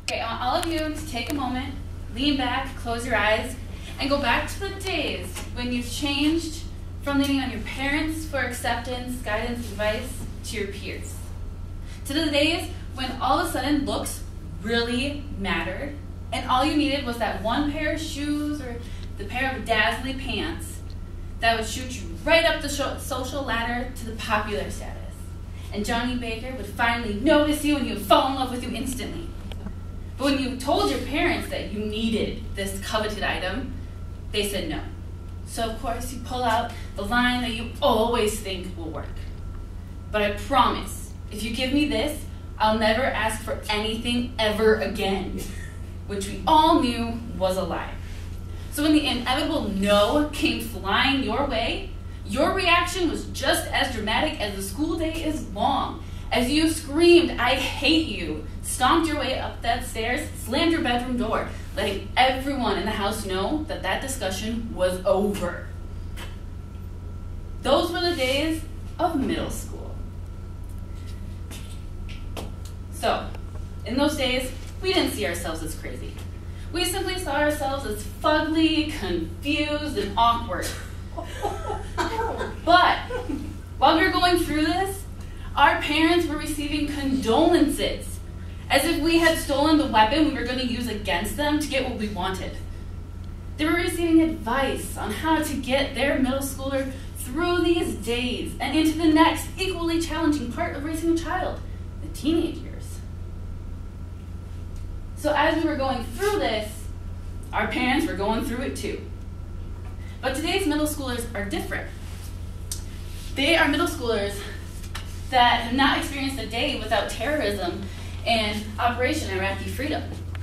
Okay, I want all of you to take a moment, lean back, close your eyes, and go back to the days when you've changed from leaning on your parents for acceptance, guidance, advice, to your peers. To the days when all of a sudden looks really mattered, and all you needed was that one pair of shoes or the pair of dazzling pants that would shoot you right up the social ladder to the popular status. And Johnny Baker would finally notice you and he would fall in love with you instantly. But when you told your parents that you needed this coveted item, they said no. So of course you pull out the line that you always think will work. But I promise, if you give me this, I'll never ask for anything ever again, which we all knew was a lie. So when the inevitable no came flying your way, your reaction was just as dramatic as the school day is long. As you screamed, "I hate you," stomped your way up that stairs, slammed your bedroom door, letting everyone in the house know that that discussion was over. Those were the days of middle school. So, in those days, we didn't see ourselves as crazy. We simply saw ourselves as fugly, confused, and awkward. But while we were going through this, our parents were receiving condolences, as if we had stolen the weapon we were going to use against them to get what we wanted. They were receiving advice on how to get their middle schooler through these days and into the next equally challenging part of raising a child, the teenage years. So as we were going through this, our parents were going through it too. But today's middle schoolers are different. They are middle schoolers that have not experienced a day without terrorism and Operation Iraqi Freedom.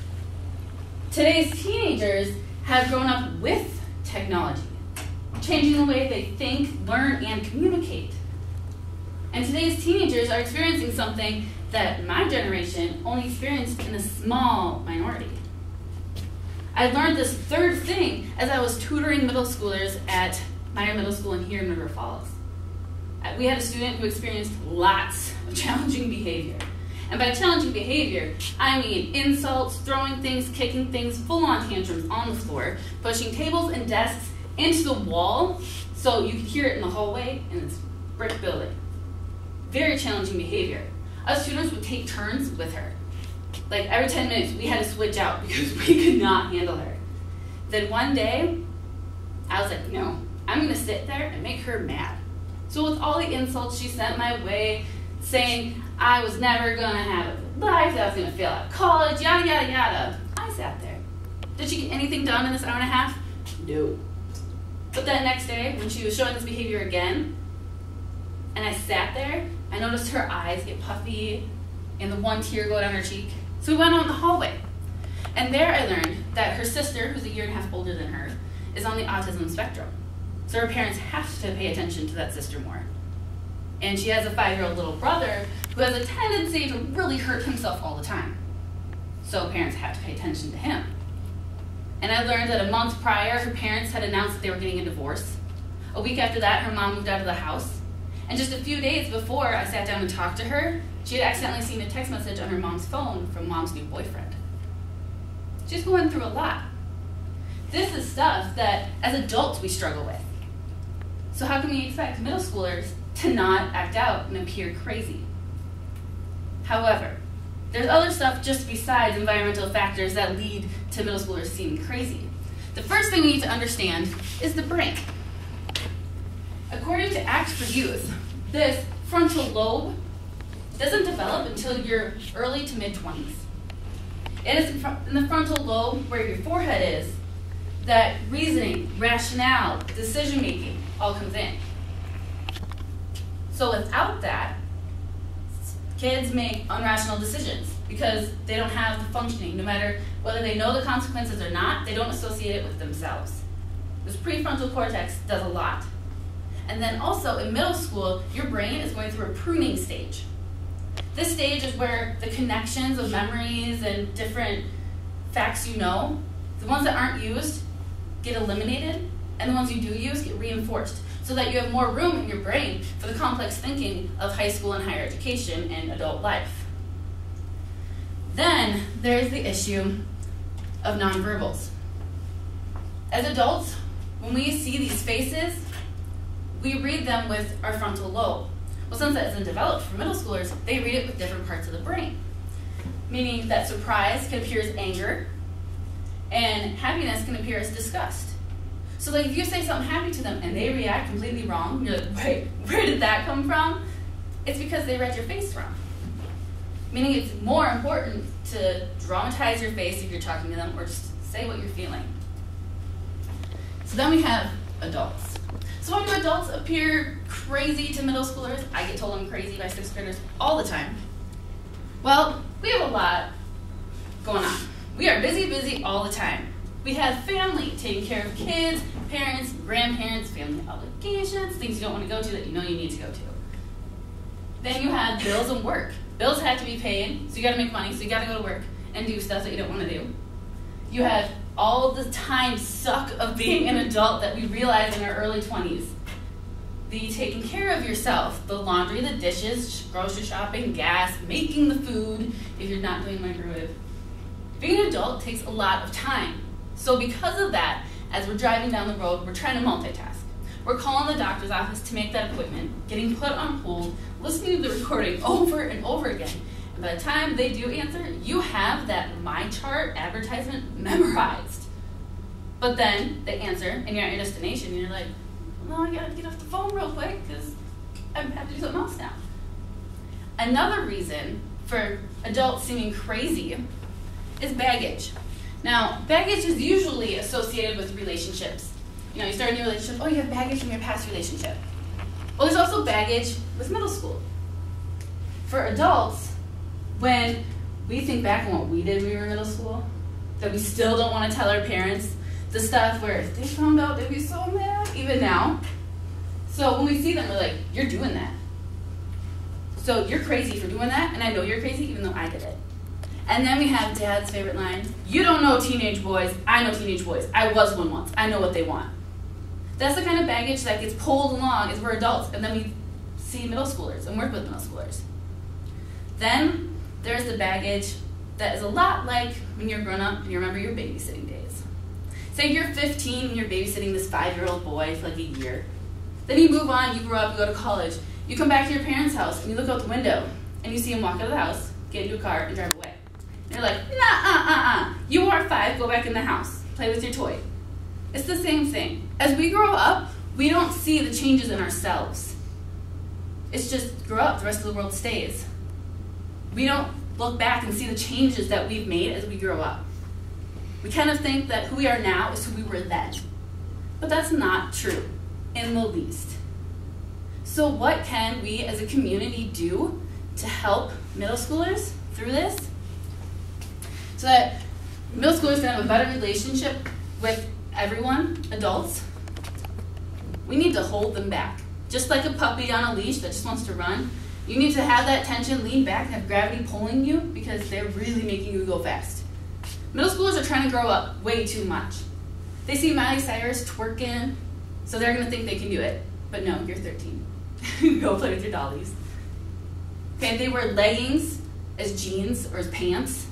Today's teenagers have grown up with technology, changing the way they think, learn, and communicate. And today's teenagers are experiencing something that my generation only experienced in a small minority. I learned this third thing as I was tutoring middle schoolers at Meyer Middle School here in River Falls. We had a student who experienced lots of challenging behavior. And by challenging behavior, I mean insults, throwing things, kicking things, full-on tantrums on the floor, pushing tables and desks into the wall so you could hear it in the hallway in this brick building. Very challenging behavior. Us tutors would take turns with her. Like every 10 minutes, we had to switch out because we could not handle her. Then one day, I was like, no, I'm gonna sit there and make her mad. So with all the insults she sent my way, saying I was never gonna have a good life, that I was gonna fail out of college, yada, yada, yada, I sat there. Did she get anything done in this hour and a half? No. But that next day, when she was showing this behavior again, and I sat there, I noticed her eyes get puffy and the one tear go down her cheek. So we went out in the hallway. And there I learned that her sister, who's a year and a half older than her, is on the autism spectrum. So her parents have to pay attention to that sister more. And she has a 5-year-old little brother who has a tendency to really hurt himself all the time. So parents have to pay attention to him. And I learned that a month prior, her parents had announced that they were getting a divorce. A week after that, her mom moved out of the house. And just a few days before I sat down and talked to her, she had accidentally seen a text message on her mom's phone from mom's new boyfriend. She's going through a lot. This is stuff that, as adults, we struggle with. So how can we expect middle schoolers to not act out and appear crazy? However, there's other stuff just besides environmental factors that lead to middle schoolers seeming crazy. The first thing we need to understand is the brain. According to Act for Youth, this frontal lobe doesn't develop until your early to mid-20s. It is in the frontal lobe where your forehead is that reasoning, rationale, decision-making all comes in. So without that, kids make irrational decisions because they don't have the functioning. No matter whether they know the consequences or not, they don't associate it with themselves. This prefrontal cortex does a lot. And then also in middle school, your brain is going through a pruning stage. This stage is where the connections of memories and different facts you know, the ones that aren't used get eliminated, and the ones you do use get reinforced, so that you have more room in your brain for the complex thinking of high school and higher education and adult life. Then there's the issue of nonverbals. As adults, when we see these faces, we read them with our frontal lobe. Well, since that isn't developed for middle schoolers, they read it with different parts of the brain. Meaning that surprise can appear as anger, and happiness can appear as disgust. So like if you say something happy to them and they react completely wrong, you're like, wait, where did that come from? It's because they read your face wrong. Meaning it's more important to dramatize your face if you're talking to them or just say what you're feeling. So then we have adults. So why do adults appear crazy to middle schoolers? I get told I'm crazy by sixth graders all the time. Well, we have a lot going on. We are busy all the time. We have family, taking care of kids, parents, grandparents, family obligations, things you don't want to go to that you know you need to go to. Then you have bills and work. Bills have to be paid, so you got to make money, so you got to go to work and do stuff that you don't want to do. You have all the time suck of being an adult that we realize in our early 20s. The taking care of yourself, the laundry, the dishes, grocery shopping, gas, making the food, if you're not doing microwave. Being an adult takes a lot of time. So because of that, as we're driving down the road, we're trying to multitask. We're calling the doctor's office to make that appointment, getting put on hold, listening to the recording over and over again. And by the time they do answer, you have that MyChart advertisement memorized. But then they answer, and you're at your destination, and you're like, no, I gotta get off the phone real quick, because I have to do something else now. Another reason for adults seeming crazy is baggage. Now, baggage is usually associated with relationships. You know, you start a new relationship, oh, you have baggage from your past relationship. Well, there's also baggage with middle school. For adults, when we think back on what we did when we were in middle school, that we still don't want to tell our parents, the stuff where if they found out, they'd be so mad, even now. So when we see them, we're like, you're doing that. So you're crazy for doing that, and I know you're crazy even though I did it. And then we have Dad's favorite line, you don't know teenage boys, I know teenage boys. I was one once, I know what they want. That's the kind of baggage that gets pulled along as we're adults, and then we see middle schoolers and work with middle schoolers. Then there's the baggage that is a lot like when you're grown up and you remember your babysitting days. Say you're 15 and you're babysitting this 5-year-old boy for like a year. Then you move on, you grow up, you go to college. You come back to your parents' house and you look out the window and you see him walk out of the house, get into a car, and drive away. And you're like, nah, you are 5, go back in the house, play with your toy. It's the same thing. As we grow up, we don't see the changes in ourselves. It's just grow up, the rest of the world stays. We don't look back and see the changes that we've made as we grow up. We kind of think that who we are now is who we were then. But that's not true in the least. So what can we as a community do to help middle schoolers through this? So that middle schoolers can have a better relationship with everyone, adults. We need to hold them back. Just like a puppy on a leash that just wants to run, you need to have that tension, lean back, and have gravity pulling you because they're really making you go fast. Middle schoolers are trying to grow up way too much. They see Miley Cyrus twerking, so they're going to think they can do it. But no, you're 13. Go play with your dollies. Okay, they wear leggings as jeans or as pants.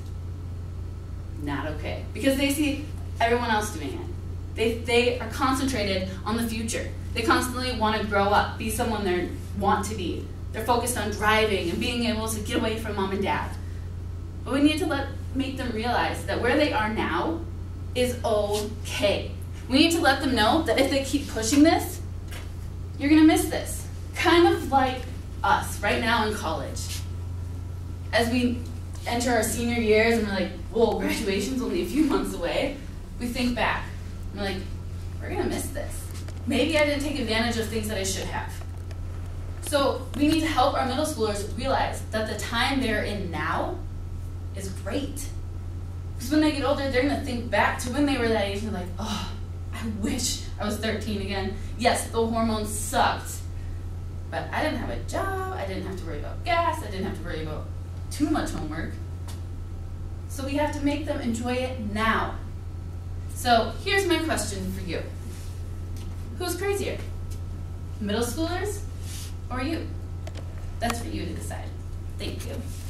Not okay. Because they see everyone else doing it. They are concentrated on the future. They constantly want to grow up, be someone they want to be. They're focused on driving and being able to get away from mom and dad. But we need to make them realize that where they are now is okay. We need to let them know that if they keep pushing this, you're going to miss this. Kind of like us right now in college. As we enter our senior years and we're like, whoa, graduation's only a few months away, we think back. And we're like, we're going to miss this. Maybe I didn't take advantage of things that I should have. So we need to help our middle schoolers realize that the time they're in now is great. Because when they get older, they're going to think back to when they were that age and they're like, oh, I wish I was 13 again. Yes, the hormones sucked, but I didn't have a job, I didn't have to worry about gas, I didn't have to worry about too much homework. So we have to make them enjoy it now. So here's my question for you. Who's crazier? Middle schoolers or you? That's for you to decide. Thank you.